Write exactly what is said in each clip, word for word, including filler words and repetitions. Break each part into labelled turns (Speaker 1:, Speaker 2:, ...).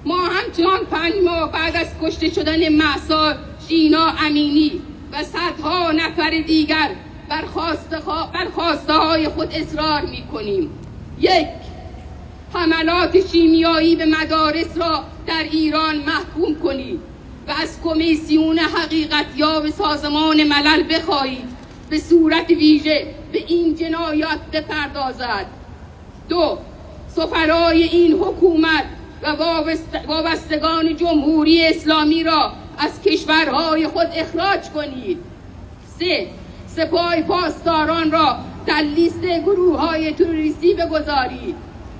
Speaker 1: ما همچنان پنج ماه بعد از کشته شدن مهسا ژینا امینی و صدها نفر دیگر بر خواسته های خود اصرار می کنیم. یک، حملات شیمیایی به مدارس را در ایران محکوم کنید و از کمیسیون حقیقتیاب سازمان ملل بخواهید به صورت ویژه به این جنایات بپردازد. دو، سفرای این حکومت و وابستگان جمهوری اسلامی را از کشورهای خود اخراج کنید. سه، سپاه پاسداران را در لیست گروه های تروریستی بگذارید.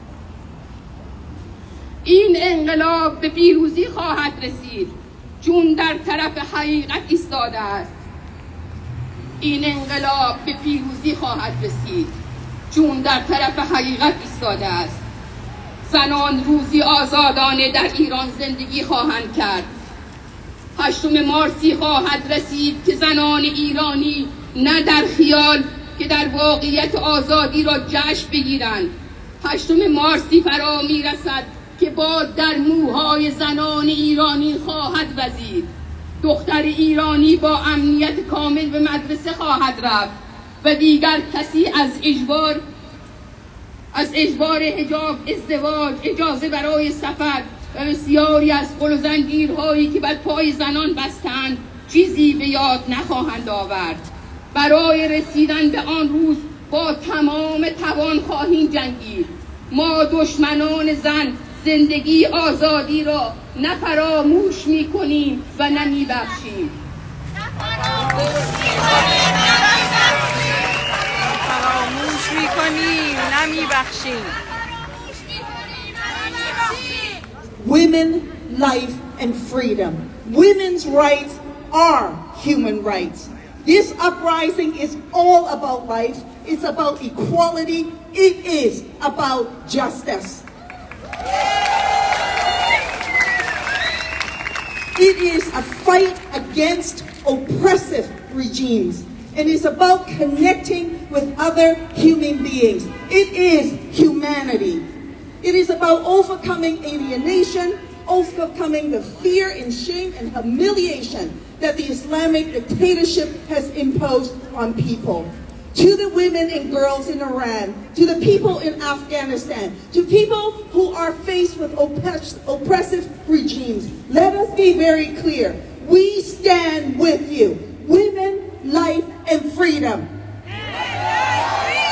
Speaker 1: این انقلاب به پیروزی خواهد رسید چون در طرف حقیقت ایستاده است. این انقلاب به پیروزی خواهد رسید چون در طرف حقیقت ایستاده است. زنان روزی آزادانه در ایران زندگی خواهند کرد. هشتم مارسی خواهد رسید که زنان ایرانی نه در خیال که در واقعیت آزادی را جشن بگیرند. هشتم مارسی فرا می رسد که باد در موهای زنان ایرانی خواهد وزید. دختر ایرانی با امنیت کامل به مدرسه خواهد رفت و دیگر کسی از اجبار از اجبار حجاب، ازدواج، اجازه برای سفر و بسیاری از قل و زنجیرهایی که بر پای زنان بستند چیزی به یاد نخواهند آورد. برای رسیدن به آن روز با تمام توان خواهیم جنگید. ما دشمنان زن زندگی آزادی را نه فراموش می کنیم و نه می بخشیم.
Speaker 2: فراموش می کنیم نه می بخشیم.
Speaker 3: Women, life, and freedom. Women's rights are human rights. This uprising is all about life. It's about equality. It is about justice. It is a fight against oppressive regimes. It is about connecting with other human beings. It is humanity. It is about overcoming alienation, overcoming the fear and shame and humiliation that the Islamic dictatorship has imposed on people. To the women and girls in Iran, to the people in Afghanistan, to people who are faced with oppress oppressive regimes, let us be very clear. We stand with you. Women, life, and freedom.